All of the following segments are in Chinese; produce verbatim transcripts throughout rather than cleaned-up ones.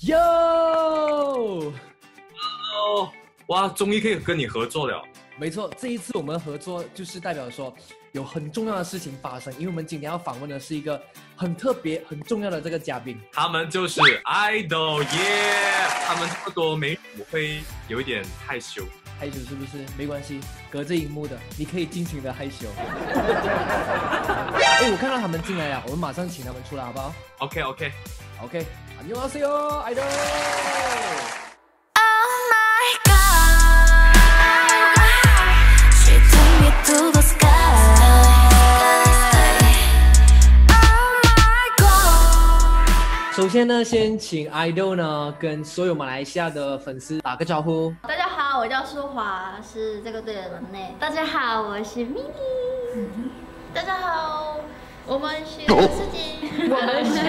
哟 ，Hello， 哇，终于可以跟你合作了。 没错，这一次我们合作就是代表说有很重要的事情发生，因为我们今天要访问的是一个很特别、很重要的这个嘉宾， 他们就是 idol， 耶！他们这么多美女，我会有一点害羞。 害羞是不是？没关系，隔着荧幕的，你可以尽情的害羞。哎，我看到他们进来了，我们马上请他们出来，好不好 ？OK OK OK， 안녕하세요 idol。 首先呢，先请 idol 呢跟所有马来西亚的粉丝打个招呼。 大家好，我叫舒华，是这个队的门内。大家好，我是 mini。大家好，我们是自己。我们是，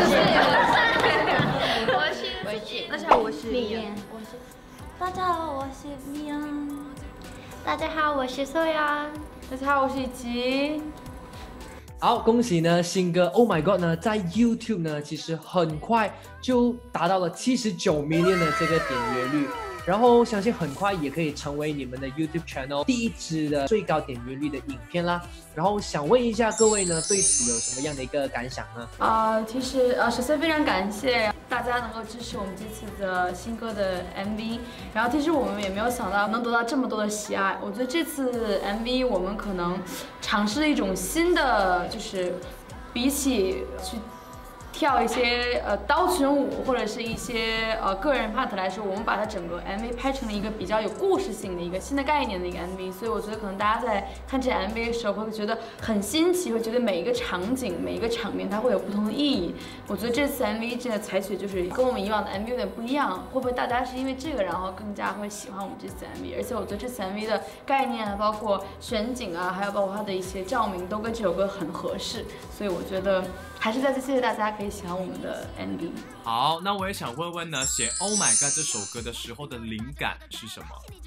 我是，我是，大家好，我是米妍。我是，大家好，我是米妍。大家好，我是soya。大家好，我是吉。 好，恭喜呢，新歌 Oh My God 呢，在 YouTube 呢，其实很快就达到了七十九 million 的这个点阅率，然后相信很快也可以成为你们的 YouTube channel 第一支的最高点阅率的影片啦。然后想问一下各位呢，对此有什么样的一个感想呢？ 啊、呃，其实呃，首先非常感谢大家能够支持我们这次的新歌的 M V， 然后其实我们也没有想到能得到这么多的喜爱。我觉得这次 M V 我们可能尝试了一种新的，就是比起去跳一些呃刀群舞或者是一些呃个人 part 来说，我们把它整个 M V 拍成了一个比较有故事性的一个新的概念的一个 M V， 所以我觉得可能大家在看这 M V 的时候会觉得很新奇，会觉得每一个场景、每一个场面它会有不同的意义。我觉得这次 M V 真的采取就是跟我们以往的 M V 有点不一样，会不会大家是因为这个然后更加会喜欢我们这次 M V？ 而且我觉得这次 M V 的概念，包括选景啊，还有包括它的一些照明，都跟这首歌很合适，所以我觉得还是再次谢谢大家可以喜欢我们的 M V。 好，那我也想问问呢，写 Oh My God 这首歌的时候的灵感是什么？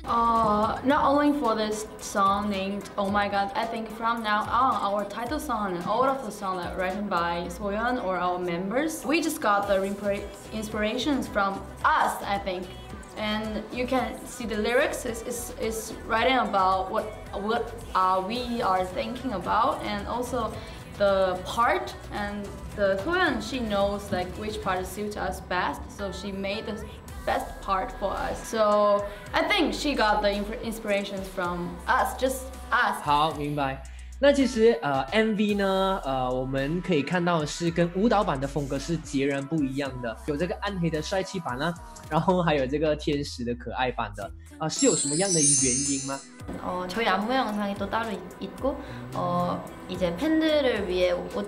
Uh, not only for this song named Oh My God, I think from now on, our title song and all of the songs that are written by Soyeon or our members, we just got the inspirations from us, I think. And you can see the lyrics is, is, is writing about what, what uh, we are thinking about, and also the part, and the Soyeon, she knows like which part suits us best, so she made the best part for us. So I think she got the inspirations from us, just us. 好，明白。那其实呃 M V 呢，呃我们可以看到是跟舞蹈版的风格是截然不一样的，有这个暗黑的帅气版啦，然後还有这个天使的可爱版的，啊、呃、是有什么样的原因吗？ 어, 저희 안무 영상이 또 따로 있고 어, 이제 팬들을 위해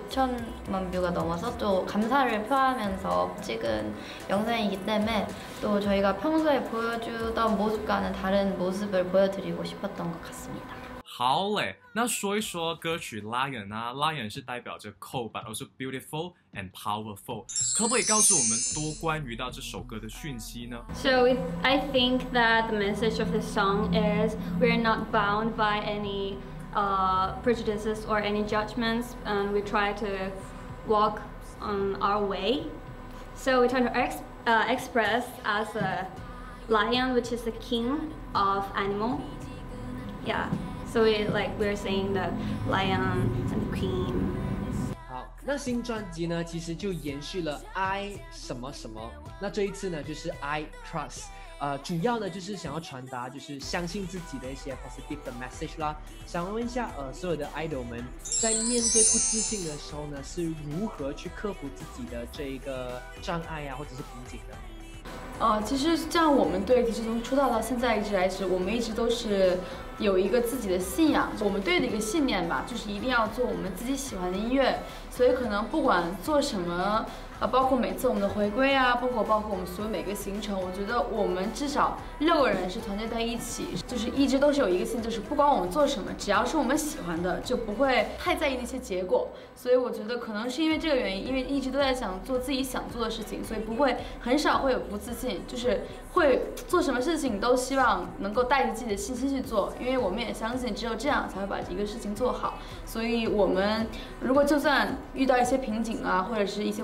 오천만 뷰가 넘어서 또 감사를 표하면서 찍은 영상이기 때문에 또 저희가 평소에 보여주던 모습과는 다른 모습을 보여드리고 싶었던 것 같습니다. 好嘞，那说一说歌曲 Lion 啊 ，Lion 是代表着 cold， but also beautiful and powerful。可不可以告诉我们多关于到这首歌的讯息呢 ？So it, I think that the message of this song is we're not bound by any uh, prejudices or any judgments, and we try to walk on our way. So we try to ex uh, express as a lion, which is the king of animal. Yeah. So we, like we're saying the lion and the queen. 好，那新专辑呢，其实就延续了 I 什么什么，那这一次呢就是 I trust， 呃，主要呢就是想要传达就是相信自己的一些 positive 的 message 啦。想问一下，呃，所有的 idol 们在面对不自信的时候呢，是如何去克服自己的这一个障碍啊，或者是瓶颈的？ 呃，其实像我们队，其实从出道到现在一直来直，我们一直都是有一个自己的信仰，我们队的一个信念吧，就是一定要做我们自己喜欢的音乐。所以可能不管做什么，呃，包括每次我们的回归啊，包括包括我们所有每个行程，我觉得我们至少六个人是团结在一起，就是一直都是有一个信，就是不管我们做什么，只要是我们喜欢的，就不会太在意那些结果。所以我觉得可能是因为这个原因，因为一直都在想做自己想做的事情，所以不会很少会有不自信，就是会做什么事情都希望能够带着自己的信心去做，因为我们也相信只有这样才会把一个事情做好。所以我们如果就算遇到一些瓶颈啊，或者是一些困难问题。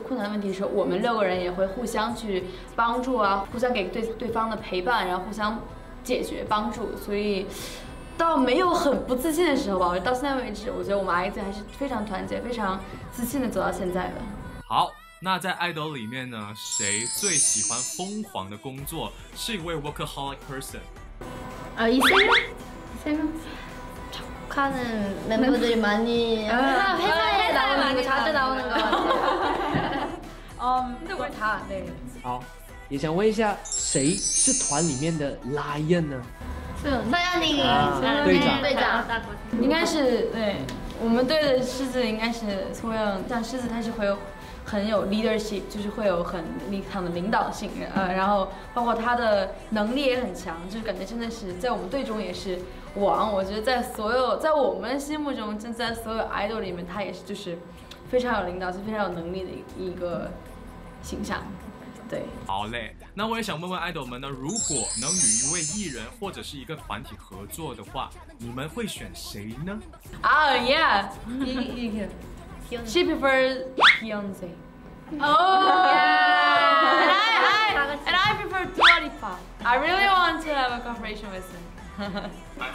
题的时候，我们六个人也会互相去帮助啊，互相给对对方的陪伴，然后互相解决帮助，所以到没有很不自信的时候吧，我到现在为止，我觉得我们 I Z 还是非常团结、非常自信的走到现在的。 好，那在爱豆里面呢，谁最喜欢疯狂的工作？是一位 workaholic person。 아, 이 세 명? 세 명? 하는 멤버들이 많이 회사, 회사에 나오는 거 자주 나오는 것 같아요. 음, 근데 우리 다 네. 好，也想问一下，谁是团里面的 lion 呢？ 서연이 아,队长. 队长应该是对我们队的狮子应该是所有像狮子它是会有很有 leadership， 就是会有很领强的领导性，呃，然后包括他的能力也很强，就是感觉真的是在我们队中也是王。我觉得在所有在我们心目中，就在所有 idol 里面，他也是就是非常有领导性、非常有能力的一个形象。对， 好嘞，那我也想问问 idol 们呢，如果能与一位艺人或者是一个团体合作的话，你们会选谁呢？ 啊 yeah， she prefers Beyonce. Oh yeah. And I, I and I prefer Dua Lipa. I really want to have a cooperation with them.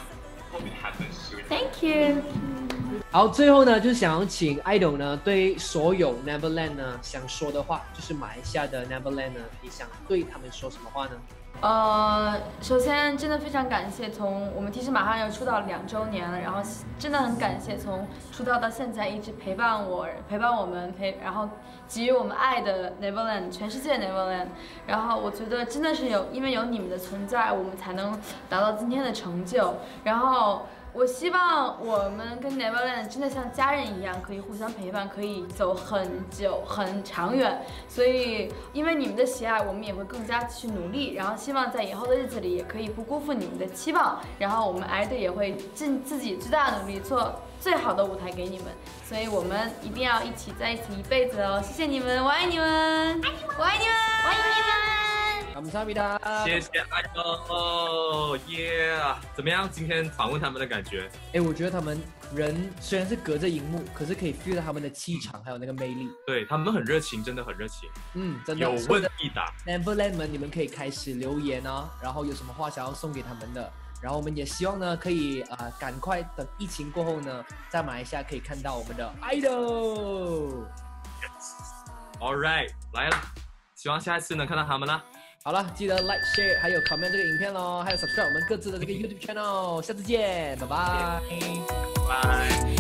Thank you. 好，最后呢，就是想要请 idol 呢，对所有 Neverland 呢想说的话，就是马来西亚的 Neverland 呢，你想对他们说什么话呢？ 呃，首先真的非常感谢，从我们其实马上要出道两周年了，然后真的很感谢从出道到现在一直陪伴我、陪伴我们、陪然后给予我们爱的 Neverland， 全世界 Neverland。然后我觉得真的是有，因为有你们的存在，我们才能达到今天的成就。然后我希望我们跟 Neverland 真的像家人一样，可以互相陪伴，可以走很久、很长远。所以，因为你们的喜爱，我们也会更加去努力。然后，希望在以后的日子里，也可以不辜负你们的期望。然后，我们 I D 也会尽自己最大的努力，做最好的舞台给你们。所以我们一定要一起在一起一辈子哦！谢谢你们，我爱你们，我爱你们，我爱你们。 감사합니다。 谢谢 idol，耶！怎么样？今天访问他们的感觉？ 哎，我觉得他们人虽然是隔着荧幕，可是可以 feel 到他们的气场还有那个魅力。 对他们很热情，真的很热情。 嗯，真的有问必答。 Neverland 们，你们可以开始留言哦，然后有什么话想要送给他们的，然后我们也希望呢，可以呃赶快等疫情过后呢，在马来西亚可以看到我们的 idol。All right， 来了，希望下一次能看到他们啦。 好了，记得 like、share， 还有 comment 这个影片咯，还有 subscribe 我们各自的这个 YouTube channel， 下次见，拜拜， 拜。